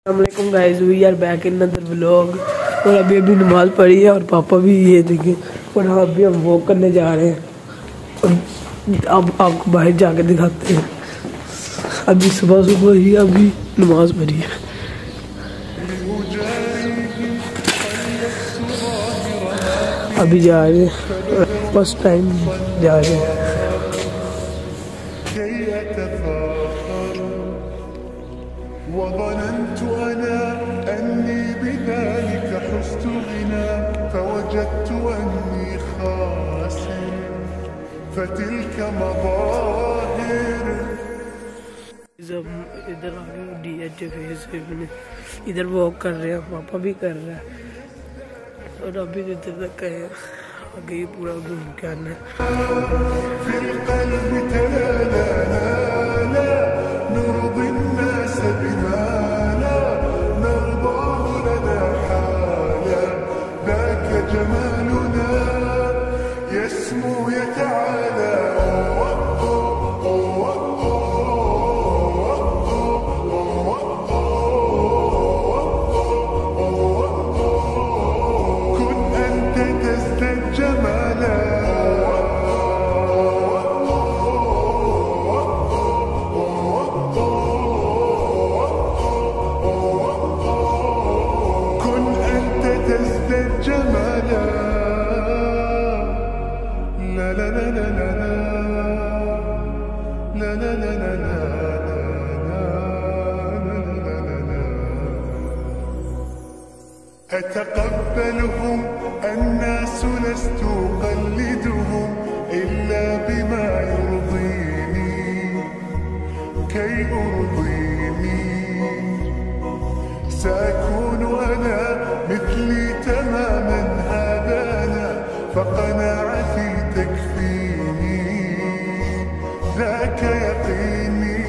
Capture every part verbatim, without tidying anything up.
अस्सलामुअलैकुम guys, we are back in another vlog. और अभी अभी नमाज पढ़ी है और पापा भी ये देखें। और हाँ, अभी हम वॉक करने जा रहे हैं और अब आपको बाहर जाके दिखाते हैं। अभी सुबह सुबह ही अभी नमाज पढ़ी है। अभी जा रहे हैं, फर्स्ट टाइम जा रहे हैं। وظننت أنا أني بذلك حزت غنى فوجدت أني خاسر فتلك مظاهر। इधर आ गए डी एच फेस में, इधर वॉक कर रहे हैं, पापा भी कर रहे हैं और अभी इधर तक गए आगे पूरा घूम के आना جمالنا يسمو يتعالى كن أنت تزداد جمالا كن أنت تزداد جمالا لا لا لا لا لا لا لا لا لا لا أتقبلهم الناس لست أقلدهم إلا بما يرضيني كي أرضيني سأكون أنا مثلي تماما هذا أنا فقناعتي تكفيني ذاك يقيني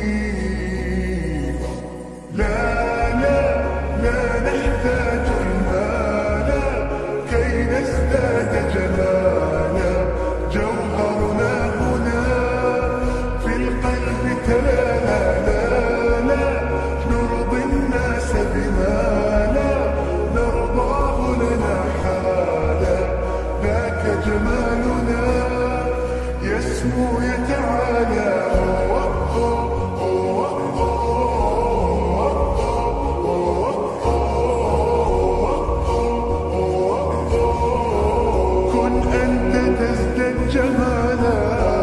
لا لا لا نحتاج المال كي نزداد جمالا جوهرنا هنا في القلب تلالا لا لا نرضي الناس بما لا نرضاه لنا حالا ذاك جمالنا يسمو يتعالى كن أنت تزداد جمالا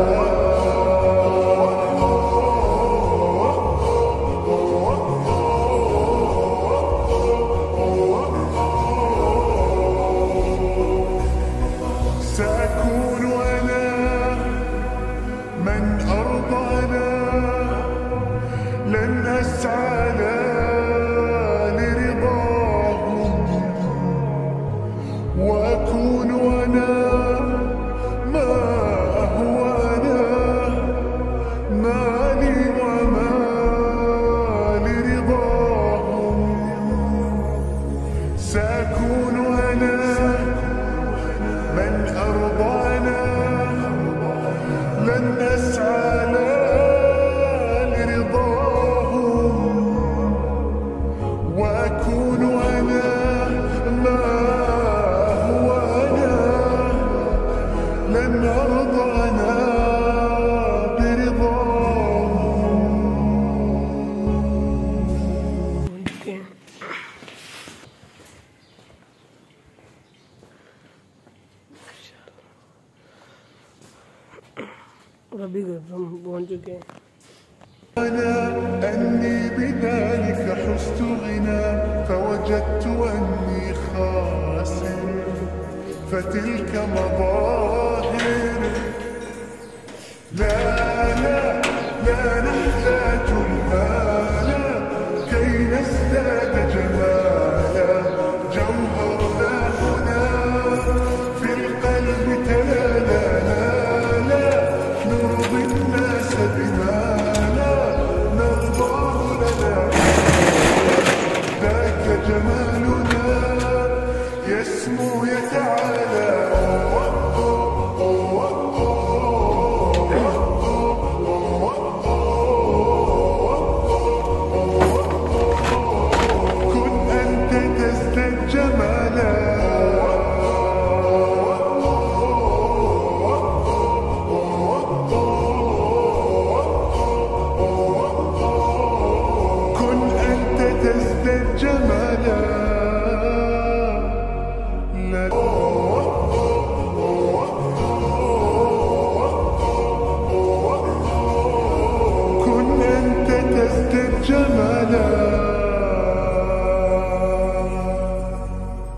سأكون أنا من أرضانا لن أسعى لا لرضاهم وأكون أنا ما هو أنا مالي وما لرضاهم سأكون أنا من أرضانا لن أسعى لا لرضاهم وأكون أنا ما هو أنا لن أرضى أنا برضاهم और अभी हम पहुंच चुके हैं। أنا أني بذلك حزت غنى فوجدت أني خاسر فتلك مظاهر لا لا لا نحتاج المال كي نزداد جمالا جوهرنا هنا في القلب تلالا لا لا نرضي الناس بما لا نرضاه لنا ذاك جمالنا يسمو يتعالى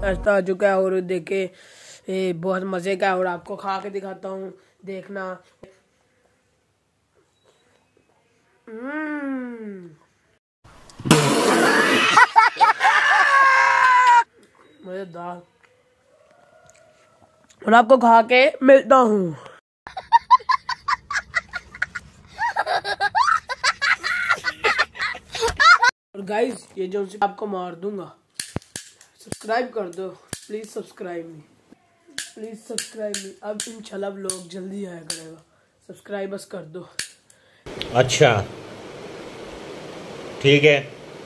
नाश्ता आ चुका है और देखे ए, बहुत मजे का है और आपको खा के दिखाता हूँ, देखना। मजेदार। और आपको खा के मिलता हूँ। और गाइस ये जो आपको मार दूंगा, सब्सक्राइब कर दो please, subscribe me please subscribe me. अब इंशाल्लाह व्लॉग जल्दी आया करेगा, सब्सक्राइब बस कर दो। अच्छा ठीक है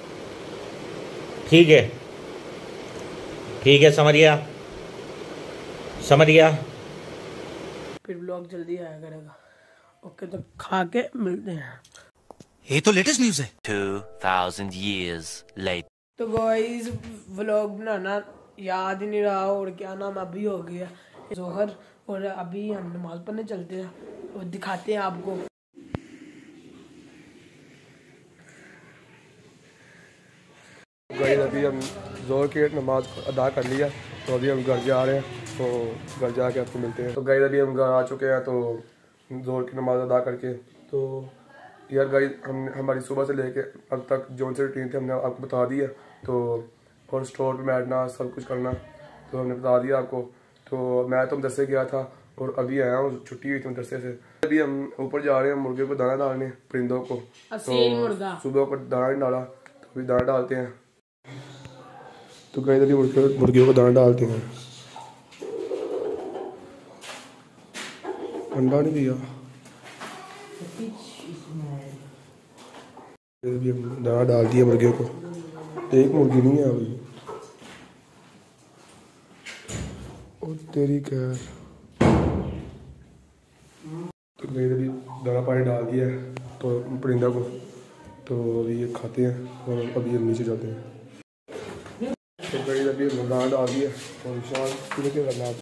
ठीक है ठीक है, समझ गया समझ गया। फिर व्लॉग जल्दी आया करेगा। ओके तो खा के मिलते हैं। ये तो लेटेस्ट न्यूज़ है। two thousand years later. तो गाइस व्लॉग बनाना याद ही नहीं रहा और क्या नाम अभी हो गया जोहर, और अभी हम नमाज पढ़ने चलते हैं और दिखाते हैं आपको। गाइस अभी हम जोहर की नमाज अदा कर लिया, तो अभी हम घर जा रहे हैं, तो घर जाके आपको मिलते हैं। तो गाइस अभी हम घर आ चुके हैं, तो जोहर की नमाज अदा करके। तो यार गाइस हम हमारी सुबह से लेके अब तक जो से रूटीन थे हमने आपको बता दिया। तो और स्टोर पे बैठना सब कुछ करना तो हमने बता दिया आपको। तो मैं तो मदरसे गया था और अभी आया हूँ, छुट्टी हुई थी मदरसे से। अभी हम ऊपर जा रहे हैं मुर्गे को दाना डालने, परिंदों को। तो सुबह को दाना नहीं डाला तो अभी दाना डालते हैं। तो गाइस अभी मुर्गे मुर्गियों को दाना डालते हैं। अंडा नहीं दिया, अभी हम दाना डाल दिया मुर्गियों को। एक मुर्गी नहीं है अभी, और तेरी खैर। तो गाइस अभी दाना पानी डाल दिया है तो परिंदा को, तो अभी ये खाते हैं और अभी हम नीचे जाते हैं। तो गाइस अभी हम दाना डाल दिया और विशाल पूरे के करना।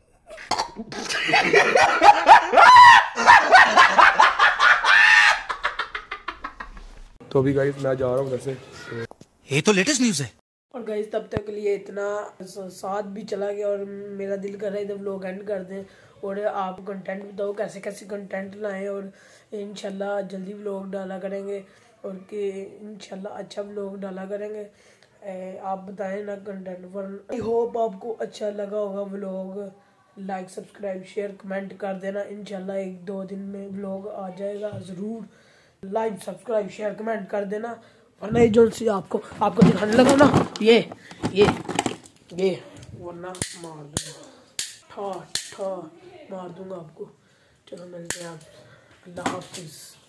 तो अभी गाइस मैं जा रहा हूँ घर से। ये तो लेटेस्ट न्यूज़ है। और गाइस तब तक के लिए इतना साथ भी चला गया और मेरा दिल कर रहा है जब लोग एंड कर दें और आप कंटेंट बताओ कैसे कैसे कंटेंट लाएं, और इंशाल्लाह जल्दी व्लॉग डाला करेंगे और कि इंशाल्लाह अच्छा व्लॉग डाला करेंगे। ए, आप बताएं ना कंटेंट पर। आई होप आपको अच्छा लगा होगा vlog. Like subscribe share comment कर देना। इंशाल्लाह एक दो दिन में व्लॉग आ जाएगा ज़रूर। लाइक सब्सक्राइब शेयर कमेंट कर देना, वरना जो सी आपको आपको दिखाने लगा ना ये ये ये वरना मार दूंगा, ठा ठा मार दूंगा आपको। चलो मिलते हैं आप। अल्लाह हाफिज़।